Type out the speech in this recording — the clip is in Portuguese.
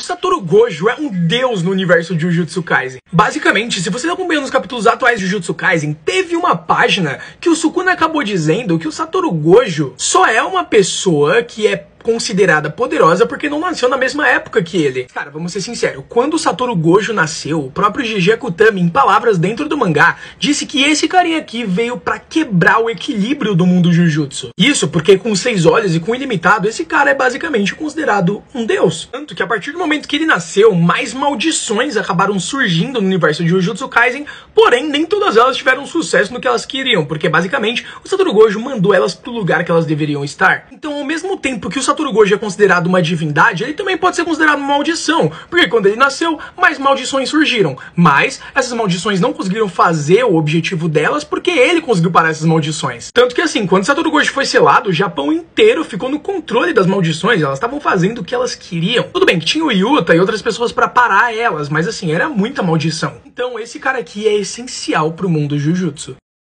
Satoru Gojo é um deus no universo de Jujutsu Kaisen. Basicamente, se você tá acompanhando os capítulos atuais de Jujutsu Kaisen, teve uma página que o Sukuna acabou dizendo que o Satoru Gojo só é uma pessoa que é considerada poderosa porque não nasceu na mesma época que ele. Cara, vamos ser sinceros, quando o Satoru Gojo nasceu, o próprio Gege Akutami, em palavras dentro do mangá, disse que esse carinha aqui veio pra quebrar o equilíbrio do mundo Jujutsu. Isso porque com 6 olhos e com ilimitado, esse cara é basicamente considerado um deus. Tanto que a partir do momento que ele nasceu, mais maldições acabaram surgindo no universo de Jujutsu Kaisen, porém nem todas elas tiveram sucesso no que elas queriam, porque basicamente o Satoru Gojo mandou elas pro lugar que elas deveriam estar. Então, ao mesmo tempo que o Satoru Gojo é considerado uma divindade, ele também pode ser considerado uma maldição, porque quando ele nasceu, mais maldições surgiram, mas essas maldições não conseguiram fazer o objetivo delas porque ele conseguiu parar essas maldições. Tanto que assim, quando Satoru Gojo foi selado, o Japão inteiro ficou no controle das maldições, elas estavam fazendo o que elas queriam. Tudo bem que tinha o Yuta e outras pessoas pra parar elas, mas assim, era muita maldição. Então esse cara aqui é essencial pro mundo Jujutsu.